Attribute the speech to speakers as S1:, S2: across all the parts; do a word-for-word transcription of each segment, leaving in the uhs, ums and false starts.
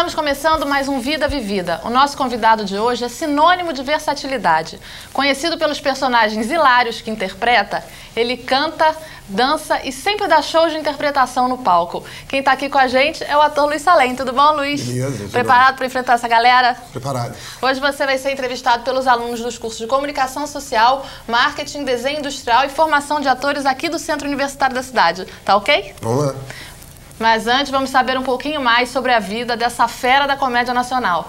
S1: Estamos começando mais um Vida Vivida. O nosso convidado de hoje é sinônimo de versatilidade. Conhecido pelos personagens hilários que interpreta, ele canta, dança e sempre dá shows de interpretação no palco. Quem está aqui com a gente é o ator Luiz Salem. Tudo bom, Luiz?
S2: Beleza.
S1: Preparado para enfrentar essa galera?
S2: Preparado.
S1: Hoje você vai ser entrevistado pelos alunos dos cursos de Comunicação Social, Marketing, Desenho Industrial e Formação de Atores aqui do Centro Universitário da cidade. Tá ok?
S2: Vamos lá.
S1: Mas antes, vamos saber um pouquinho mais sobre a vida dessa fera da comédia nacional.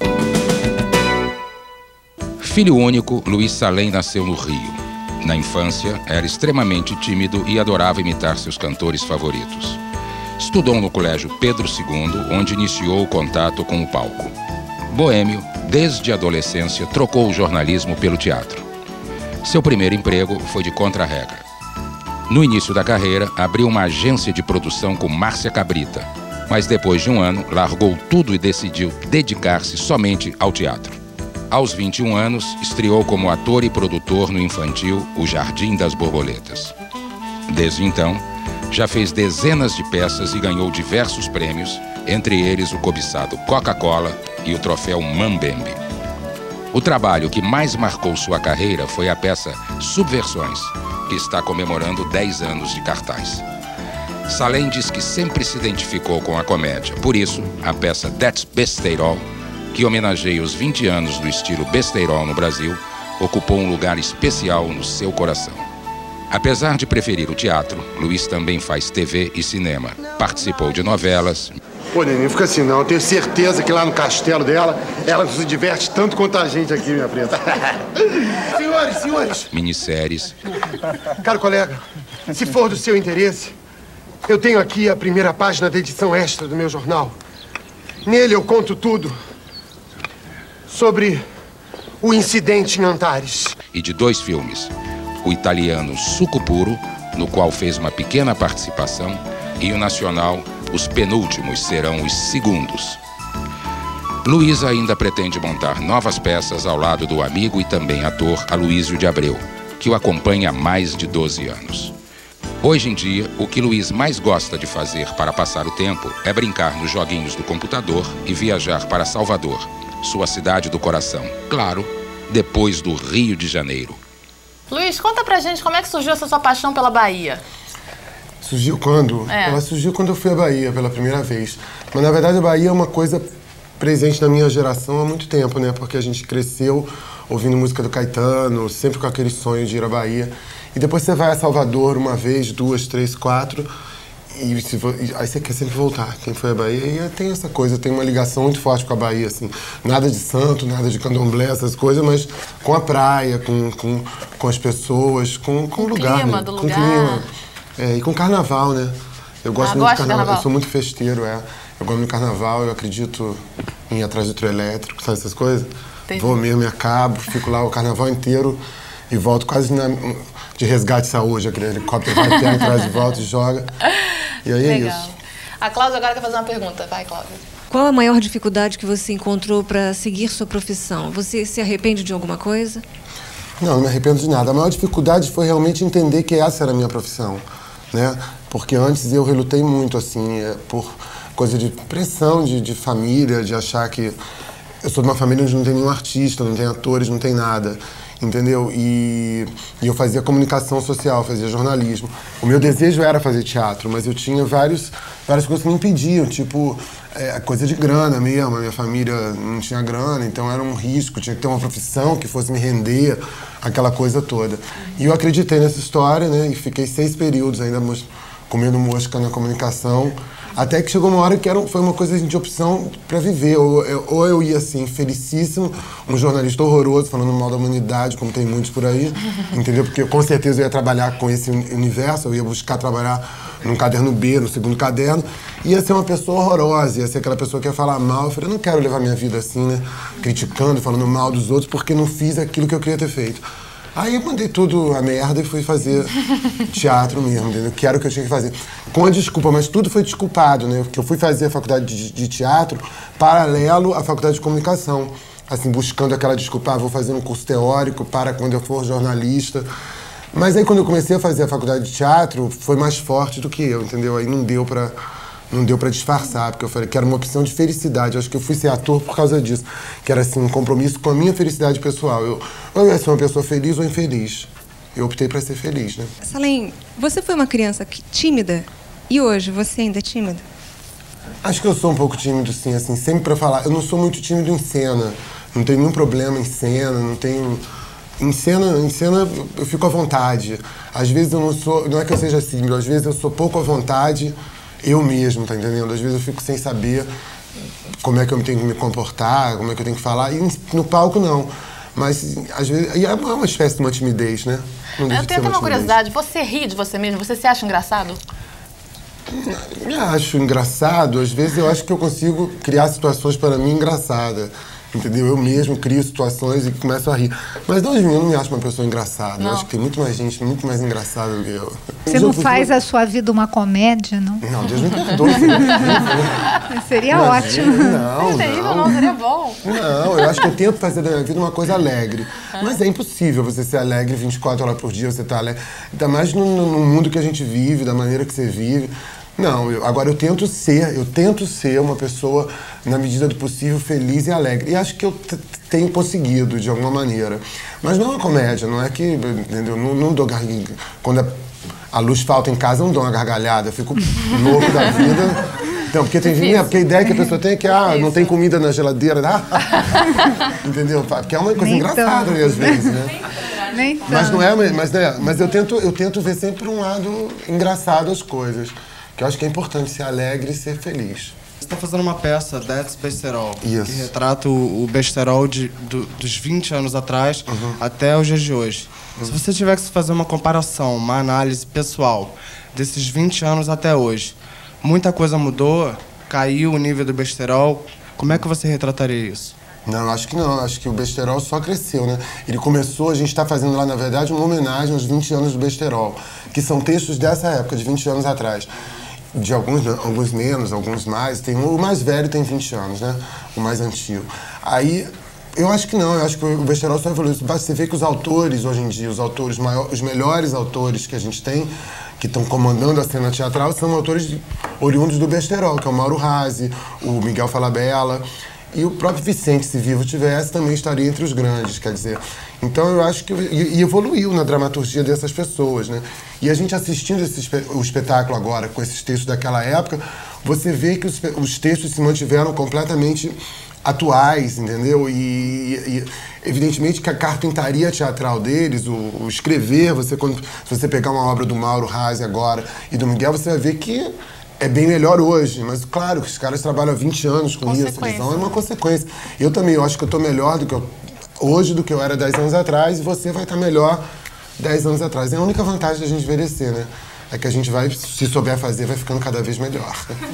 S3: Filho único, Luiz Salem nasceu no Rio. Na infância, era extremamente tímido e adorava imitar seus cantores favoritos. Estudou no Colégio Pedro segundo, onde iniciou o contato com o palco. Boêmio, desde a adolescência, trocou o jornalismo pelo teatro. Seu primeiro emprego foi de contra-regra. No início da carreira, abriu uma agência de produção com Márcia Cabrita, mas depois de um ano, largou tudo e decidiu dedicar-se somente ao teatro. Aos vinte e um anos, estreou como ator e produtor no infantil O Jardim das Borboletas. Desde então, já fez dezenas de peças e ganhou diversos prêmios, entre eles o cobiçado Coca-Cola e o troféu Mambembe. O trabalho que mais marcou sua carreira foi a peça Subversões, que está comemorando dez anos de cartaz. Salem diz que sempre se identificou com a comédia, por isso, a peça That's Besteirol, que homenageia os vinte anos do estilo besteirol no Brasil, ocupou um lugar especial no seu coração. Apesar de preferir o teatro, Luiz também faz T V e cinema. Participou de novelas.
S2: Pô, neném, fica assim não. Eu tenho certeza que lá no castelo dela, ela se diverte tanto quanto a gente aqui, minha preta. Senhores, senhores.
S3: Minisséries.
S2: Caro colega, se for do seu interesse, eu tenho aqui a primeira página da edição extra do meu jornal. Nele eu conto tudo sobre o incidente em Antares.
S3: E de dois filmes. O italiano Suco Puro, no qual fez uma pequena participação, e o nacional Os Penúltimos Serão os Segundos. Luiz ainda pretende montar novas peças ao lado do amigo e também ator Aloísio de Abreu, que o acompanha há mais de doze anos. Hoje em dia, o que Luiz mais gosta de fazer para passar o tempo é brincar nos joguinhos do computador e viajar para Salvador, sua cidade do coração. Claro, depois do Rio de Janeiro.
S1: Luiz, conta pra gente como é que surgiu essa sua paixão pela Bahia.
S2: Surgiu quando?
S1: É.
S2: Ela surgiu quando eu fui à Bahia pela primeira vez. Mas, na verdade, a Bahia é uma coisa presente na minha geração há muito tempo, né? Porque a gente cresceu ouvindo música do Caetano, sempre com aquele sonho de ir à Bahia. E depois você vai a Salvador uma vez, duas, três, quatro, e, se, e aí você quer sempre voltar. Quem foi à Bahia, e tem essa coisa, tem uma ligação muito forte com a Bahia, assim. Nada de santo, nada de candomblé, essas coisas, mas com a praia, com, com, com as pessoas, com, com, com o lugar,
S1: clima
S2: né?
S1: do
S2: com
S1: lugar.
S2: o clima. É, e com carnaval, né? Eu gosto
S1: Ah,
S2: muito
S1: gosta
S2: de carnaval.
S1: de carnaval.
S2: Eu sou muito festeiro, é. Eu gosto de carnaval, eu acredito em ir atrás do trio elétrico, sabe essas coisas?
S1: Entendi.
S2: Vou mesmo, me acabo, fico lá o carnaval inteiro e volto quase na, de resgate de saúde. Aquele helicóptero vai até atrás de volta e joga. E aí
S1: Legal.
S2: é isso.
S1: A Cláudia agora quer fazer uma pergunta. Vai, Cláudia.
S4: Qual a maior dificuldade que você encontrou para seguir sua profissão? Você se arrepende de alguma coisa?
S2: Não, não me arrependo de nada. A maior dificuldade foi realmente entender que essa era a minha profissão, né? Porque antes eu relutei muito, assim, é, por coisa de pressão de, de família, de achar que... Eu sou de uma família onde não tem nenhum artista, não tem atores, não tem nada, entendeu? E, e eu fazia comunicação social, fazia jornalismo. O meu desejo era fazer teatro, mas eu tinha vários, várias coisas que me impediam, tipo, é, coisa de grana mesmo. A minha família não tinha grana, então era um risco, tinha que ter uma profissão que fosse me render, aquela coisa toda. E eu acreditei nessa história, né? E fiquei seis períodos ainda mos- comendo mosca na comunicação, até que chegou uma hora que era, foi uma coisa de opção para viver. Ou, eu- ou eu ia assim, felicíssimo, um jornalista horroroso, falando mal da humanidade, como tem muitos por aí, entendeu? Porque com certeza eu ia trabalhar com esse uni- universo, eu ia buscar trabalhar num caderno B, no segundo caderno, ia ser uma pessoa horrorosa, ia ser aquela pessoa que ia falar mal. Eu falei, eu não quero levar minha vida assim, né? Criticando, falando mal dos outros, porque não fiz aquilo que eu queria ter feito. Aí eu mandei tudo a merda e fui fazer teatro mesmo, entendeu? Que era o que eu tinha que fazer. Com a desculpa, mas tudo foi desculpado, né? Porque eu fui fazer a faculdade de, de teatro paralelo à faculdade de comunicação. Assim, buscando aquela desculpa, ah, vou fazer um curso teórico para quando eu for jornalista. Mas aí quando eu comecei a fazer a faculdade de teatro, foi mais forte do que eu, entendeu? Aí não deu pra não deu pra disfarçar, porque eu falei que era uma opção de felicidade. Eu acho que eu fui ser ator por causa disso, que era assim, um compromisso com a minha felicidade pessoal. Eu, ou eu ia ser uma pessoa feliz ou infeliz. Eu optei pra ser feliz, né?
S4: Salem, você foi uma criança tímida e hoje você ainda é tímida?
S2: Acho que eu sou um pouco tímido, sim, assim, sempre pra falar. Eu não sou muito tímido em cena, não tenho nenhum problema em cena, não tenho... Em cena, em cena eu fico à vontade. Às vezes eu não sou... Não é que eu seja tímido, às vezes eu sou pouco à vontade eu mesmo, tá entendendo? Às vezes eu fico sem saber como é que eu tenho que me comportar, como é que eu tenho que falar. E no palco, não. Mas, às vezes... E é uma espécie de uma timidez, né?
S1: Não eu tenho até uma curiosidade. Você ri de você mesmo? Você se acha engraçado?
S2: Me acho engraçado. Às vezes eu acho que eu consigo criar situações para mim engraçadas. Entendeu? Eu mesmo crio situações e começo a rir. Mas não, eu não me acho uma pessoa engraçada. Não. Eu acho que tem muito mais gente, muito mais engraçada do que eu.
S5: Você não faz a sua vida uma comédia, não?
S2: Não, Deus me perdoe.
S5: Seria
S2: Imagina,
S5: ótimo.
S2: Não,
S1: não. Não, não, seria bom.
S2: Não, eu acho que eu tento fazer da minha vida uma coisa alegre. Mas é impossível você ser alegre vinte e quatro horas por dia, você tá alegre. Ainda mais no, no mundo que a gente vive, da maneira que você vive. Não, eu, agora eu tento ser, eu tento ser uma pessoa, na medida do possível, feliz e alegre. E acho que eu t tenho conseguido, de alguma maneira. Mas não é uma comédia, não é que, entendeu? Não, não dou gargalhada. Quando a, a luz falta em casa, eu não dou uma gargalhada, eu fico louco da vida. Então, porque tem gente, porque a ideia que a pessoa tem é que, ah, não tem comida na geladeira, ah, entendeu? Porque é uma coisa
S5: Nem
S2: engraçada,
S5: tão.
S2: né, às vezes, né?
S5: Nem
S2: Mas
S5: tanto.
S2: não é, mas, né, mas eu tento, eu tento ver sempre um lado engraçado as coisas. Que eu acho que é importante ser alegre e ser feliz.
S6: Você está fazendo uma peça, That's Besterol,
S2: Isso.
S6: que retrata o, o besterol de, do, dos vinte anos atrás
S2: Uhum.
S6: até os dias de hoje. Uhum. Se você tivesse que fazer uma comparação, uma análise pessoal desses vinte anos até hoje, muita coisa mudou, caiu o nível do besterol, como é que você retrataria isso?
S2: Não, acho que não. Acho que o besterol só cresceu, né? Ele começou, a gente está fazendo lá, na verdade, uma homenagem aos vinte anos do besterol, que são textos dessa época, de vinte anos atrás. De alguns, alguns menos, alguns mais. Tem, o mais velho tem vinte anos, né? O mais antigo. Aí, eu acho que não. Eu acho que o besterol só evoluiu. Você vê que os autores, hoje em dia, os autores maiores, os melhores autores que a gente tem, que estão comandando a cena teatral, são autores oriundos do besterol, que é o Mauro Razzi, o Miguel Falabella. E o próprio Vicente, se vivo tivesse, também estaria entre os grandes, quer dizer. Então eu acho que... E, e evoluiu na dramaturgia dessas pessoas, né? E a gente assistindo esse, o espetáculo agora, com esses textos daquela época, você vê que os, os textos se mantiveram completamente atuais, entendeu? E, e evidentemente que a carpintaria teatral deles, o, o escrever, você, quando, se você pegar uma obra do Mauro Razzi agora e do Miguel, você vai ver que... É bem melhor hoje, mas claro que os caras trabalham há vinte anos com isso, então é uma consequência. Eu também eu acho que eu estou melhor do que eu, hoje do que eu era dez anos atrás e você vai estar melhor dez anos atrás. É a única vantagem da gente envelhecer, né? É que a gente vai, se souber fazer, vai ficando cada vez melhor.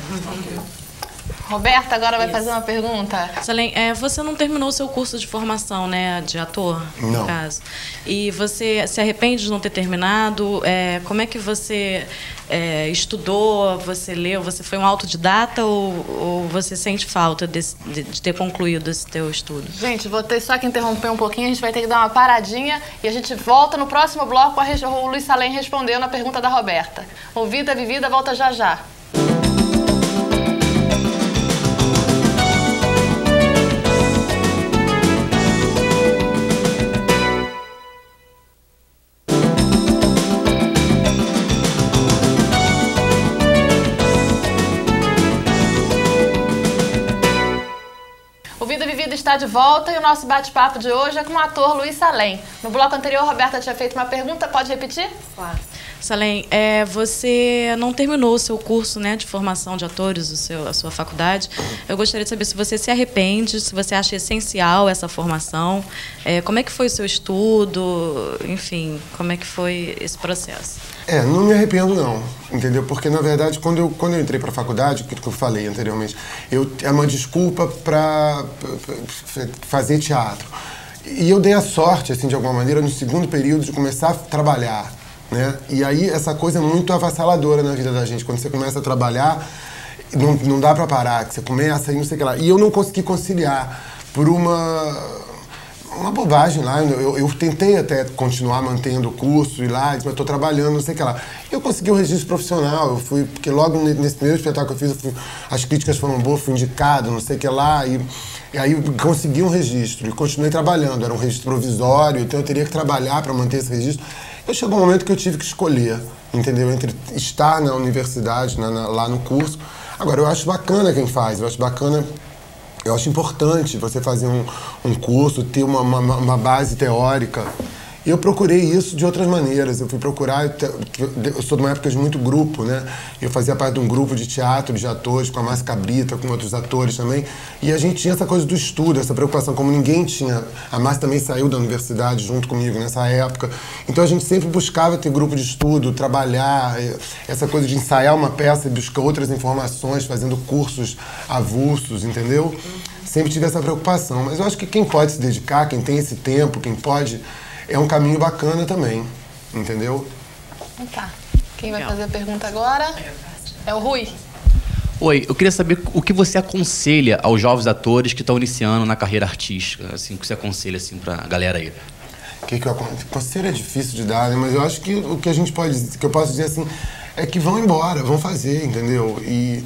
S1: Roberta agora vai fazer uma pergunta.
S7: Salem, é, você não terminou o seu curso de formação, né, de ator, no
S2: não.
S7: caso. E você se arrepende de não ter terminado? É, como é que você é, estudou, você leu? Você foi um autodidata ou, ou você sente falta desse, de, de ter concluído esse teu estudo?
S1: Gente, vou ter só que interromper um pouquinho, a gente vai ter que dar uma paradinha e a gente volta no próximo bloco com o Luiz Salem respondendo a pergunta da Roberta. O Vida Vivida volta já já. Está de volta e o nosso bate-papo de hoje é com o ator Luiz Salem. No bloco anterior, a Roberta tinha feito uma pergunta, pode repetir?
S7: Claro. Salem, é, você não terminou o seu curso, né, de formação de atores, o seu, a sua faculdade. Eu gostaria de saber se você se arrepende, se você acha essencial essa formação, é, como é que foi o seu estudo, enfim, como é que foi esse processo?
S2: É, não me arrependo não, entendeu? Porque, na verdade, quando eu, quando eu entrei para a faculdade, o que eu falei anteriormente, eu, é uma desculpa para fazer teatro. E eu dei a sorte, assim, de alguma maneira, no segundo período, de começar a trabalhar, né? E aí, essa coisa é muito avassaladora na vida da gente. Quando você começa a trabalhar, não, não dá para parar, que você começa e não sei o que lá. E eu não consegui conciliar por uma... uma bobagem lá. Eu, eu tentei até continuar mantendo o curso, ir lá, mas eu estou trabalhando, não sei o que lá. Eu consegui o registro profissional, eu fui, porque logo nesse primeiro espetáculo que eu fiz, eu fui, as críticas foram boas, fui indicado, não sei o que lá, e, e aí eu consegui um registro e continuei trabalhando. Era um registro provisório, então eu teria que trabalhar para manter esse registro. Eu chegou um momento que eu tive que escolher, entendeu? Entre estar na universidade, na, na, lá no curso. Agora, eu acho bacana quem faz, eu acho bacana... Eu acho importante você fazer um, um curso, ter uma, uma, uma base teórica. Eu procurei isso de outras maneiras. Eu fui procurar... Eu sou de uma época de muito grupo, né? Eu fazia parte de um grupo de teatro, de atores, com a Márcia Cabrita, com outros atores também. E a gente tinha essa coisa do estudo, essa preocupação, como ninguém tinha. A Márcia também saiu da universidade junto comigo nessa época. Então a gente sempre buscava ter grupo de estudo, trabalhar, essa coisa de ensaiar uma peça e buscar outras informações, fazendo cursos avulsos, entendeu? Sempre tive essa preocupação. Mas eu acho que quem pode se dedicar, quem tem esse tempo, quem pode... É um caminho bacana também, entendeu?
S1: Então tá. Quem vai fazer a pergunta agora é o Rui.
S8: Oi, eu queria saber o que você aconselha aos jovens atores que estão iniciando na carreira artística, assim, o que você aconselha assim pra galera aí?
S2: O que, que eu aconselho? Conselho é difícil de dar, né? Mas eu acho que o que a gente pode, que eu posso dizer assim, é que vão embora, vão fazer, entendeu? E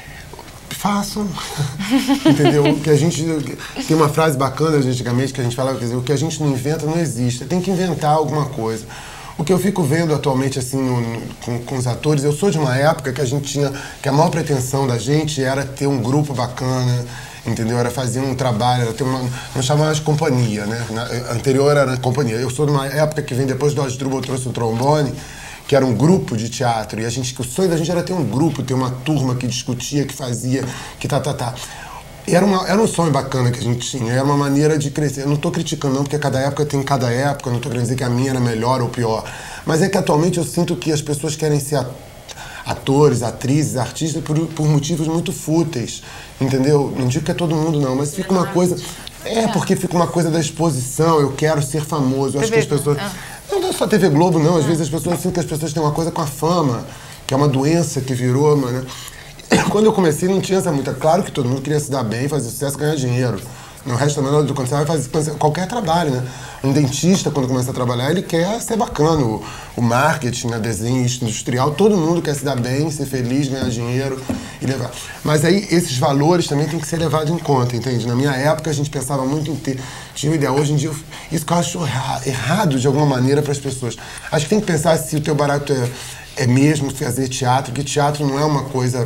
S2: façam, entendeu? Que a gente tem uma frase bacana antigamente que a gente falava, quer dizer, o que a gente não inventa não existe, tem que inventar alguma coisa. O que eu fico vendo atualmente assim no, no, com, com os atores, eu sou de uma época que a gente tinha, que a maior pretensão da gente era ter um grupo bacana, entendeu? Era fazer um trabalho, era ter uma, não chamava de companhia, né? Na, anterior era companhia. Eu sou de uma época que vem depois do Asdrubal trouxe o trombone, que era um grupo de teatro, e a gente, o sonho da gente era ter um grupo, ter uma turma que discutia, que fazia, que tá, tá, tá. Era, uma, era um sonho bacana que a gente tinha, era uma maneira de crescer. Eu não estou criticando não, porque cada época tem cada época, não estou querendo dizer que a minha era melhor ou pior, mas é que atualmente eu sinto que as pessoas querem ser atores, atrizes, artistas por, por motivos muito fúteis, entendeu? Não digo que é todo mundo não, mas fica uma coisa... É, porque fica uma coisa da exposição, eu quero ser famoso, eu acho que as pessoas... Não é só T V Globo, não. Às vezes as pessoas sentem que as pessoas têm uma coisa com a fama, que é uma doença que virou, mano. Quando eu comecei, não tinha essa muita... Claro que todo mundo queria se dar bem, fazer sucesso, ganhar dinheiro. No resto também, quando você vai fazer qualquer trabalho, né? Um dentista, quando começa a trabalhar, ele quer ser bacana. O, o marketing, a desenho industrial, todo mundo quer se dar bem, ser feliz, ganhar dinheiro e levar. Mas aí, esses valores também têm que ser levados em conta, entende? Na minha época, a gente pensava muito em ter... Tinha uma ideia. Hoje em dia, isso que eu acho erra, errado de alguma maneira para as pessoas. Acho que tem que pensar se o teu barato é, é mesmo fazer teatro, porque teatro não é uma coisa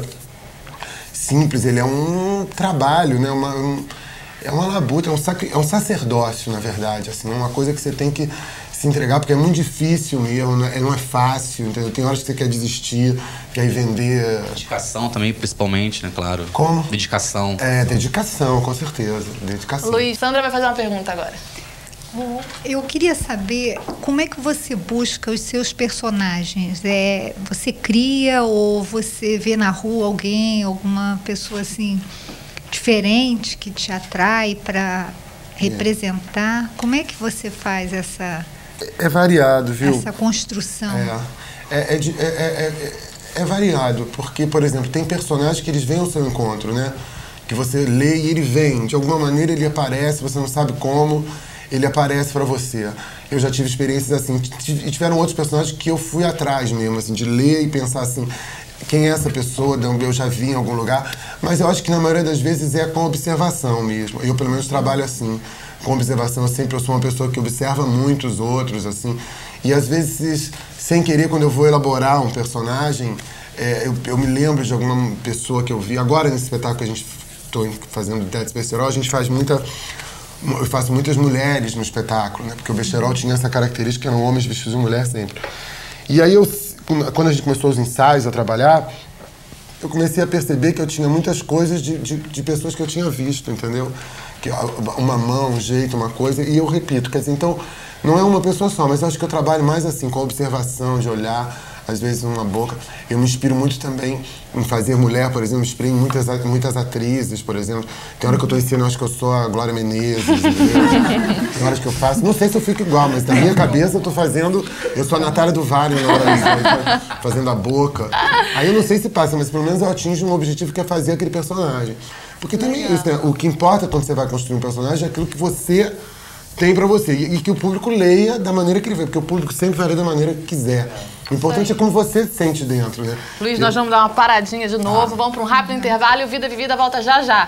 S2: simples, ele é um trabalho, né? Uma, um, é uma labuta, é um, sacri, é um sacerdócio, na verdade, assim, é uma coisa que você tem que se entregar, porque é muito difícil mesmo, não é, não é fácil, entendeu? Tem horas que você quer desistir, quer ir vender...
S8: Dedicação também, principalmente, né, claro.
S2: Como?
S8: Dedicação.
S2: É, dedicação, com certeza, dedicação.
S1: Luiz, Sandra vai fazer uma pergunta agora.
S5: Eu queria saber como é que você busca os seus personagens. É, você cria ou você vê na rua alguém, alguma pessoa assim diferente que te atrai para representar? Como é que você faz essa...
S2: É variado, viu?
S5: Essa construção.
S2: É, é, é, de, é, é, é, é variado, porque, por exemplo, tem personagens que eles vêm ao seu encontro, né? Que você lê e ele vem, de alguma maneira ele aparece, você não sabe como, ele aparece pra você. Eu já tive experiências assim, e tiveram outros personagens que eu fui atrás mesmo, assim, de ler e pensar assim, quem é essa pessoa, eu já vi em algum lugar, mas eu acho que na maioria das vezes é com observação mesmo. Eu, pelo menos, trabalho assim, com observação. Eu sempre eu sou uma pessoa que observa muito os outros, assim, e às vezes, sem querer, quando eu vou elaborar um personagem, é, eu, eu me lembro de alguma pessoa que eu vi. Agora, nesse espetáculo que a gente estou fazendo Teatro Besterol, a gente faz muita... Eu faço muitas mulheres no espetáculo, né? Porque o Besterol tinha essa característica, eram homens vestidos de mulher sempre. E aí, eu, quando a gente começou os ensaios a trabalhar, eu comecei a perceber que eu tinha muitas coisas de, de, de pessoas que eu tinha visto, entendeu? Que, uma mão, um jeito, uma coisa, e eu repito. Quer dizer, então, não é uma pessoa só, mas eu acho que eu trabalho mais assim, com a observação, de olhar, às vezes uma boca. Eu me inspiro muito também em fazer mulher, por exemplo, me inspiro em muitas, muitas atrizes, por exemplo. Tem hora que eu estou ensinando, eu acho que eu sou a Glória Menezes, entendeu? Tem horas que eu faço, não sei se eu fico igual, mas na minha cabeça eu estou fazendo, eu sou a Natália do Vale na hora disso, fazendo a boca. Aí eu não sei se passa, mas pelo menos eu atinjo um objetivo que é fazer aquele personagem. Porque também é isso, né? O que importa quando você vai construir um personagem é aquilo que você tem pra você. E, e que o público leia da maneira que ele vê, porque o público sempre vai ler da maneira que quiser. O importante é como você se sente dentro, né?
S1: Luiz,
S2: Eu...
S1: nós vamos dar uma paradinha de novo, ah. vamos para um rápido intervalo e o Vida Vivida volta já já.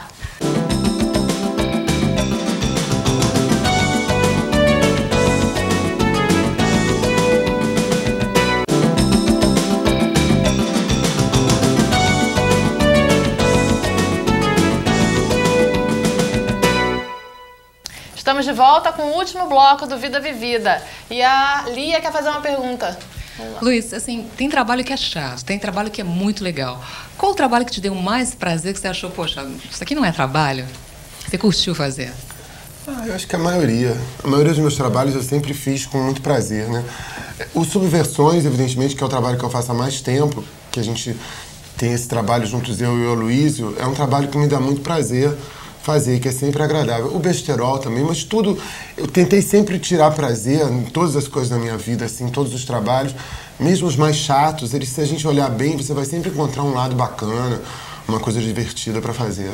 S1: Estamos de volta com o último bloco do Vida Vivida. E a Lia quer fazer uma pergunta.
S9: Luiz, assim, tem trabalho que é chato, tem trabalho que é muito legal. Qual o trabalho que te deu mais prazer, que você achou, poxa, isso aqui não é trabalho? Você curtiu fazer?
S2: Ah, eu acho que a maioria. A maioria dos meus trabalhos eu sempre fiz com muito prazer, né? O Subversões, evidentemente, que é o trabalho que eu faço há mais tempo, que a gente tem esse trabalho juntos, eu e o Aloysio, é um trabalho que me dá muito prazer fazer, que é sempre agradável. O besterol também, mas tudo... Eu tentei sempre tirar prazer em todas as coisas da minha vida, assim, todos os trabalhos, mesmo os mais chatos, eles, se a gente olhar bem, você vai sempre encontrar um lado bacana, uma coisa divertida para fazer.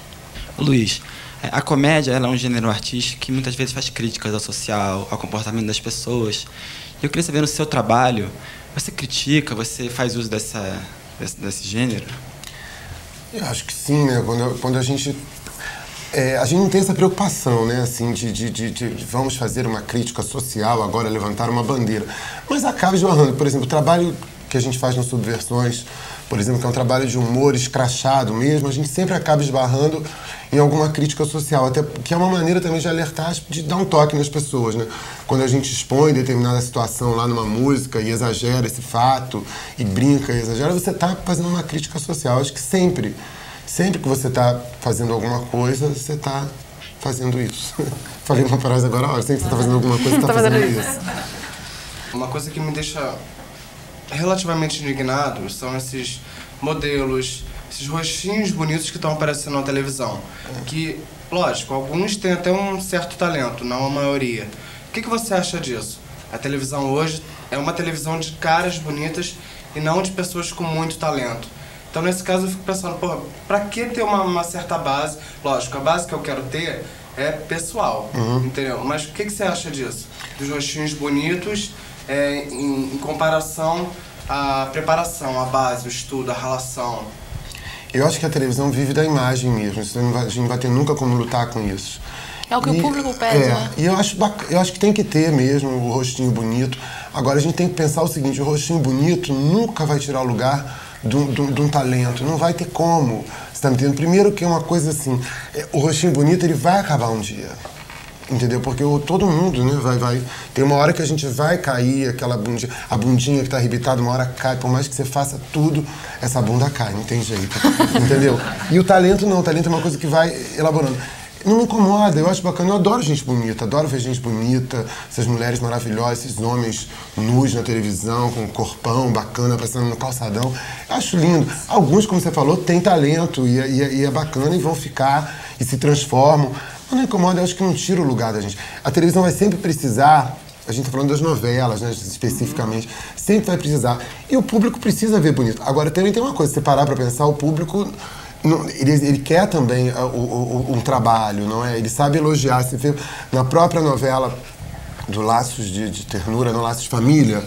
S10: Luiz, a comédia ela é um gênero artístico que muitas vezes faz críticas ao social, ao comportamento das pessoas. Eu queria saber, no seu trabalho, você critica, você faz uso dessa, desse, desse gênero?
S2: Eu acho que sim, né? Quando, quando a gente... É, a gente não tem essa preocupação, né, assim, de, de, de, de vamos fazer uma crítica social, agora levantar uma bandeira. Mas acaba esbarrando. Por exemplo, o trabalho que a gente faz no Subversões, por exemplo, que é um trabalho de humor escrachado mesmo, a gente sempre acaba esbarrando em alguma crítica social, até que é uma maneira também de alertar, de dar um toque nas pessoas, né? Quando a gente expõe determinada situação lá numa música e exagera esse fato, e brinca e exagera, você está fazendo uma crítica social. Acho que sempre... Sempre que você está fazendo alguma coisa, você está fazendo isso. Falei uma frase agora, ó, sempre que você está fazendo alguma coisa, você está fazendo isso.
S6: Uma coisa que me deixa relativamente indignado são esses modelos, esses rostinhos bonitos que estão aparecendo na televisão. Que, lógico, alguns têm até um certo talento, não a maioria. O que, que você acha disso? A televisão hoje é uma televisão de caras bonitas e não de pessoas com muito talento. Então, nesse caso, eu fico pensando, pô, pra que ter uma, uma certa base? Lógico, a base que eu quero ter é pessoal, uhum. entendeu? Mas o que, que você acha disso? Dos rostinhos bonitos é, em, em comparação à preparação, à base, o estudo, a relação.
S2: Eu acho que a televisão vive da imagem mesmo. Você não vai, a gente não vai ter nunca como lutar com isso.
S1: É o que e, o público pede,
S2: é,
S1: né?
S2: E eu acho, eu acho que tem que ter mesmo o rostinho bonito. Agora, a gente tem que pensar o seguinte, o rostinho bonito nunca vai tirar o lugar de um, de, um, de um talento, não vai ter como. Você tá me entendendo? Primeiro que é uma coisa assim, o rostinho bonito ele vai acabar um dia, entendeu? Porque o, todo mundo, né, vai, vai, tem uma hora que a gente vai cair, aquela bundinha, a bundinha que tá arrebitada, uma hora cai, por mais que você faça tudo, essa bunda cai, não tem jeito, entendeu? E o talento não, o talento é uma coisa que vai elaborando. Não me incomoda, eu acho bacana, eu adoro gente bonita, adoro ver gente bonita, essas mulheres maravilhosas, esses homens nus na televisão, com um corpão bacana, passando no calçadão. Eu acho lindo. Alguns, como você falou, têm talento e, e, e é bacana e vão ficar e se transformam. Mas não me incomoda, eu acho que não tira o lugar da gente. A televisão vai sempre precisar, a gente está falando das novelas, né, especificamente, sempre vai precisar. E o público precisa ver bonito. Agora, também tem uma coisa, se você parar para pensar, o público... Não, ele, ele quer também uh, o, o, um trabalho, não é? Ele sabe elogiar. Você vê na própria novela do Laços de, de Ternura, no Laços de Família,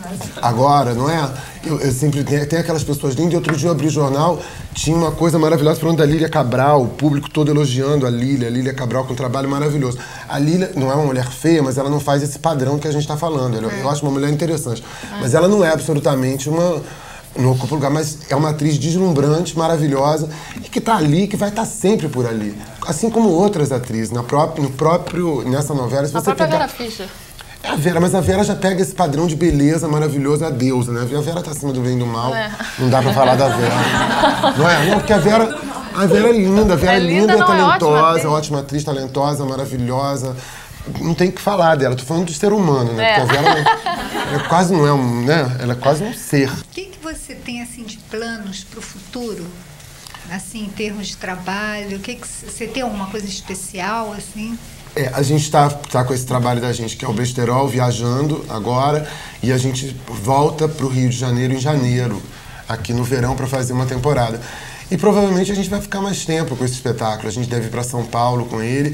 S2: agora, não é? Eu, eu sempre tem, tem aquelas pessoas lindas. Outro dia eu abri o jornal, tinha uma coisa maravilhosa falando da Lília Cabral, o público todo elogiando a Lília, a Lília Cabral com um trabalho maravilhoso. A Lília não é uma mulher feia, mas ela não faz esse padrão que a gente está falando. Eu, eu acho uma mulher interessante, mas ela não é absolutamente uma... Não ocupa lugar, mas é uma atriz deslumbrante, maravilhosa, e que está ali, que vai estar tá sempre por ali. Assim como outras atrizes, na própria, no próprio, nessa novela... Se
S1: a
S2: você
S1: própria
S2: pegar...
S1: Vera Fischer.
S2: É a Vera, mas a Vera já pega esse padrão de beleza maravilhosa, a deusa, né? A Vera está acima do bem e do mal, é. Não dá para falar da Vera. Não é? Não, porque a Vera, a Vera é linda, a Vera é, é linda, linda é talentosa, é ótima, ótima atriz, talentosa, maravilhosa. Não tem o que falar dela, tô falando do ser humano, né? É. Porque a Vera é, ela quase não é um, né? Ela é quase um ser.
S5: O que, que você tem assim de planos para o futuro? Assim, em termos de trabalho, o que, que você tem alguma coisa especial assim?
S2: É, a gente está tá com esse trabalho da gente, que é o Besterol, viajando agora, e a gente volta para o Rio de Janeiro em janeiro, aqui no verão, para fazer uma temporada. E provavelmente a gente vai ficar mais tempo com esse espetáculo. A gente deve ir para São Paulo com ele.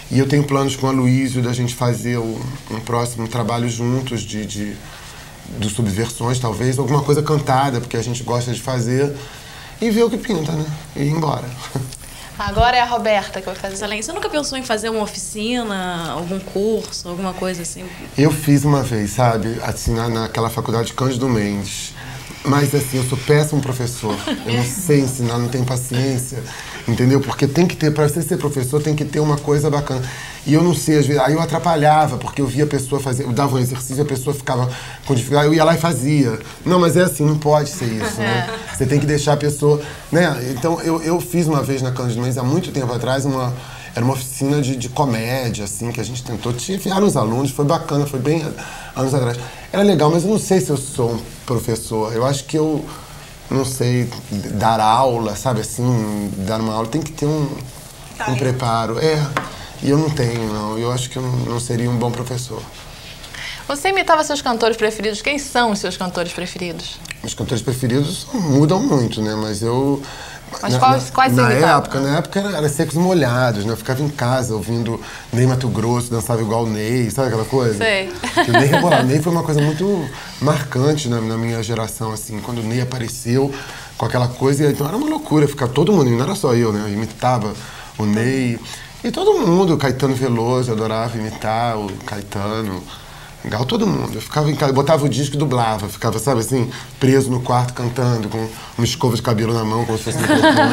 S2: E eu tenho planos com a Luísio da gente fazer um, um próximo trabalho juntos de, de, de subversões, talvez, alguma coisa cantada, porque a gente gosta de fazer, e ver o que pinta, né? E ir embora.
S1: Agora é a Roberta que vai fazer.
S7: Excelente. Você nunca pensou em fazer uma oficina, algum curso, alguma coisa assim?
S2: Eu fiz uma vez, sabe? Assim, na, naquela faculdade Cândido Mendes. Mas, assim, eu sou péssimo professor. Eu não sei ensinar, não tenho paciência. Entendeu? Porque tem que ter, para você ser professor, tem que ter uma coisa bacana. E eu não sei, às vezes, aí eu atrapalhava, porque eu via a pessoa fazer, eu dava um exercício, a pessoa ficava com dificuldade, eu ia lá e fazia. Não, mas é assim, não pode ser isso, né? Você tem que deixar a pessoa, né? Então, eu, eu fiz uma vez na Cândido Mendes, há muito tempo atrás, uma, era uma oficina de, de comédia, assim, que a gente tentou, vieram os alunos, foi bacana, foi bem anos atrás. Era legal, mas eu não sei se eu sou um professor, eu acho que eu não sei dar aula, sabe assim, dar uma aula, tem que ter um, um preparo. É, e eu não tenho, não. Eu acho que eu não seria um bom professor.
S1: Você imitava seus cantores preferidos. Quem são os seus cantores preferidos?
S2: Os cantores preferidos mudam muito, né? Mas eu...
S1: Mas
S2: na,
S1: quais, quais
S2: na,
S1: você
S2: na
S1: imitava?
S2: época, na época era, era Secos e Molhados, né? Eu ficava em casa ouvindo Ney Mato Grosso, dançava igual o Ney, sabe aquela coisa?
S1: Sei.
S2: Que o Ney, o Ney foi uma coisa muito marcante na, na minha geração, assim. Quando o Ney apareceu com aquela coisa, então era uma loucura, ficava todo mundo, não era só eu, né? Eu imitava o Ney. E todo mundo, Caetano Veloso, eu adorava imitar o Caetano. Igual todo mundo. Eu ficava em casa, botava o disco e dublava. Ficava, sabe assim, preso no quarto cantando, com uma escova de cabelo na mão, como se fosse um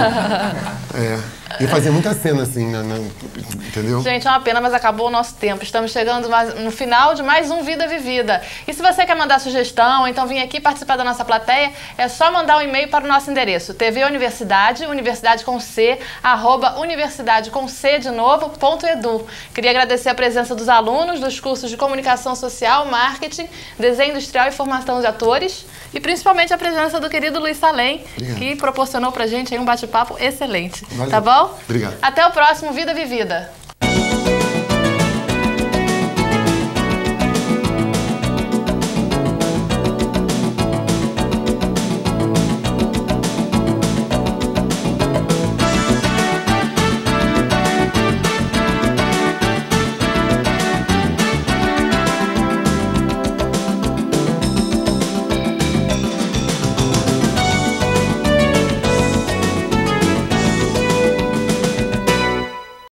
S2: é. E fazia muita cena assim, né, né, entendeu?
S1: Gente, é uma pena, mas acabou o nosso tempo. Estamos chegando mais, no final de mais um Vida Vivida. E se você quer mandar sugestão, ou então vir aqui participar da nossa plateia, é só mandar um e-mail para o nosso endereço, T V Universidade, Universidade com C, arroba Universidade com C de novo, ponto edu. Queria agradecer a presença dos alunos dos cursos de Comunicação Social, Marketing, Desenho Industrial e Formação de Atores, e principalmente a presença do querido Luiz Salem,
S2: Obrigado.
S1: Que proporcionou pra gente aí um bate-papo excelente.
S2: Valeu.
S1: Tá bom?
S2: Obrigado.
S1: Até o próximo Vida Vivida.